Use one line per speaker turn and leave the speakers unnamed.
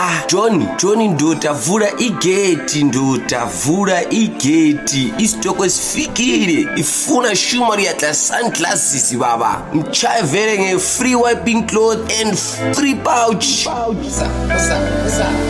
John ndoda vula igeti, isitoko sifikile, ifuna shumari yatla sunglasses baba, mchaye vele nge free wiping cloth and free pouch.